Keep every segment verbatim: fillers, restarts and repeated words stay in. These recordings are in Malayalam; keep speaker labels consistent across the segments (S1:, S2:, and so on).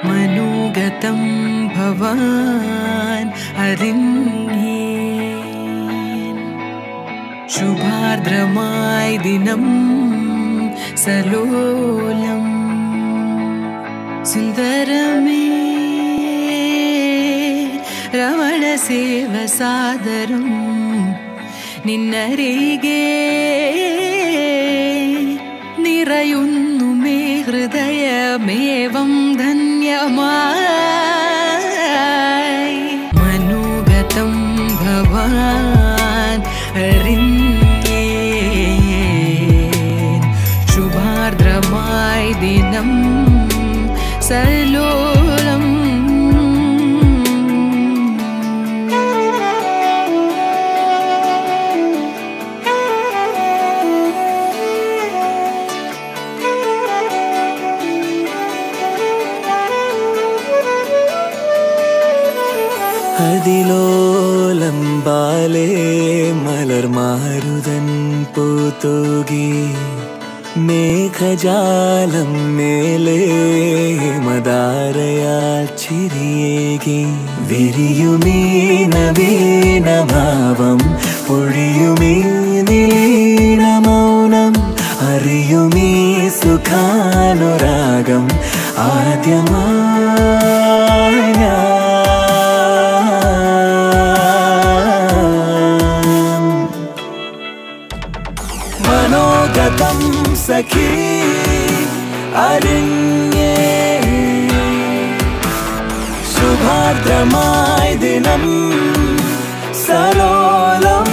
S1: മനോഗതം ഭവാൻ അറിഞ്ഞേ ശുഭാർദ്രമായി ദിനം സലോലം സുന്ദരമേ രമണ സേവ സാദരം നിന്നരികെ നിറയുന്നു മേ ഹൃദയമേവം ധന്യമായി മനോഗതം ഭവാൻ അറിഞ്ഞേ ശുഭാർദ്രമായി ദിനം സലോലം
S2: അതിലോലംബാലേ മലർമാരുതൻ പൂത്തൂകി മേഘജാലം മേലേ മദാരയാൽ ചിരിയേകി വിരിയുമീ നവീനഭാവം പൊഴിയുമീ നീലമൗനം അറിയുമീ സുഖാനുരാഗം ആദ്യമായി മനോഗതം സഖി അറിഞ്ഞേ ശുഭാർദ്രമായി ദിനം സലോലം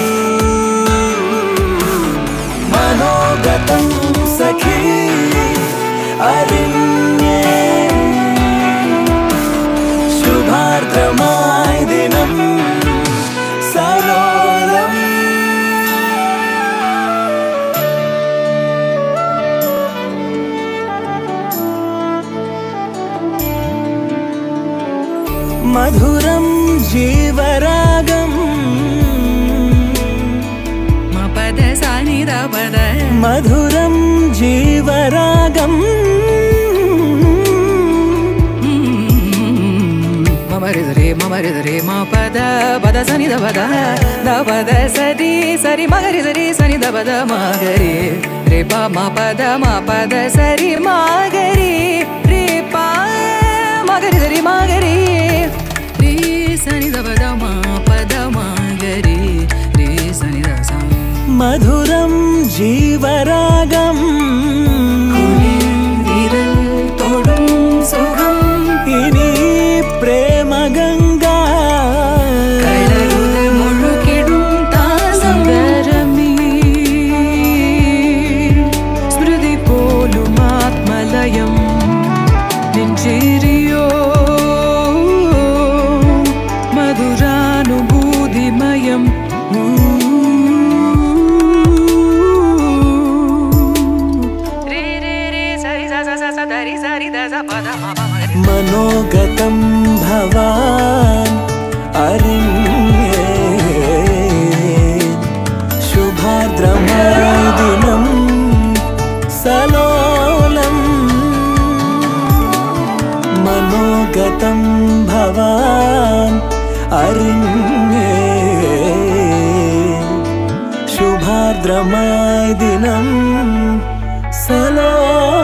S2: മനോഗതം സഖി അറിഞ്ഞേ ശുഭാർദ്രമായി ദിനം സലോലം മധുരം ജീവരാഗം
S1: മപദ സാനിദ പദ
S2: മധുരം ജീവരാഗം
S1: മമരിദരേ മമരിദരേ മപദ പദ സനിദ പദ ദ പദ സരി സരി മഗരിദരേ സനിദ പദ മഗരി രേ പ മപദ മപദ സരി മഗരി രേ പ മഗരിദരേ മഗരി രേ സനിദ പദ മപദ മഗരി രേ സനിദ സ
S2: മധുരം ജീവരാഗം
S1: വിരൽ തൊടും സുഖം
S2: ഇനി പ്രേമഗംഗ
S1: കടലുകൾ മുഴുകിടും താസംഗരമീ സ്മൃതി പോലും ആത്മലയം നെഞ്ചേരിയോ മധുരാനുഭൂതിമയം
S2: മനോഗതം ഭവാൻ അറിഞ്ഞേ ശുഭാർദ്രമായി ദിനം സലോലം മനോഗതം ഭവാൻ അറിഞ്ഞേ ശുഭാർദ്രമായി ദിനം സലോലം